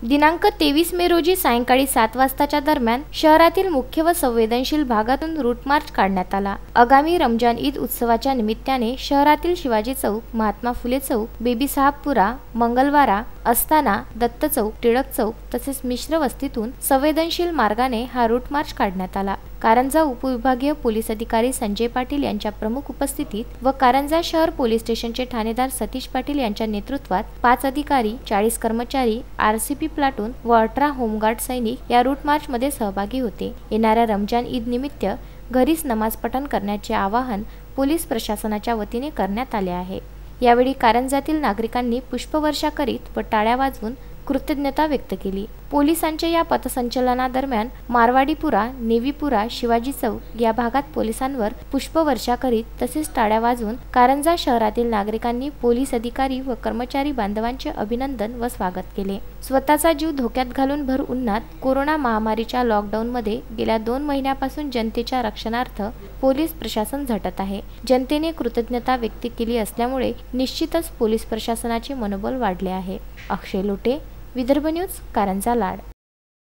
दिनांक 23 मे रोजी सायंकाळी 7 वाजताच्या दरम्यान शहरातील मुख्य व संवेदनशील भागातून रूट मार्च काढण्यात आला। आगामी रमजान ईद उत्सवाच्या निमित्ताने शहरातील शिवाजी चौक, महात्मा फुले चौक, बेबी साहबपुरा, मंगलवारा, अस्ताना, दत्त चौक, टिळक चौक तसेच मिश्र वस्तीतून संवेदनशील मार्गाने हा रूट मार्च काढण्यात आला। कारंजा उपविभागीय पोलीस अधिकारी संजय पाटील यांच्या प्रमुख उपस्थितीत व कारंजा शहर पोलीस स्टेशनचे ठाणेदार सतीश पाटील यांच्या नेतृत्वात 5 अधिकारी, 40 कर्मचारी, आरसीपी प्लाटून व 18 होमगार्ड सैनिक या रूट मार्च मध्ये सहभागी होते। येणाऱ्या रमजान ईद निमित्त घरीच नमाज पठण करण्याचे आवाहन पोलीस प्रशासनाच्या वतीने करण्यात आले आहे। यावेळी कारंजातील नागरिकांनी पुष्पवर्षा करीत व टाळ्या वाजवून कृतज्ञता व्यक्त केली। पोलिसांच्या या पथसंचलनादरम्यान मारवाडीपुरा, नेवीपुरा, शिवाजी चौक या भागात पोलिसांवर पुष्पवर्षा करीत तसेच टाळ्या वाजवून कारंजा शहरातील नागरिकांनी पोलीस अधिकारी व कर्मचारी बांधवांचे अभिनंदन व स्वागत केले। स्वतःचा जीव धोक्यात घालून भर उन्हात कोरोना महामारीच्या लॉकडाऊनमध्ये गेल्या 2 महिन्यापासून जनतेच्या रक्षणार्थ पोलीस प्रशासन झटत आहे। जनतेने कृतज्ञता व्यक्त केली असल्यामुळे निश्चितच पोलीस प्रशासनाचे मनोबल वाढले आहे। अक्षय लोटे, विदर्भ न्यूज, कारंजा लाड।